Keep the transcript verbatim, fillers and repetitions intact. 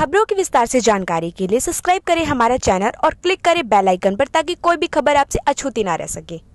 खबरों की विस्तार से जानकारी के लिए सब्सक्राइब करें हमारा चैनल और क्लिक करें बेल आइकन पर ताकि कोई भी खबर आपसे अछूती ना रह सके।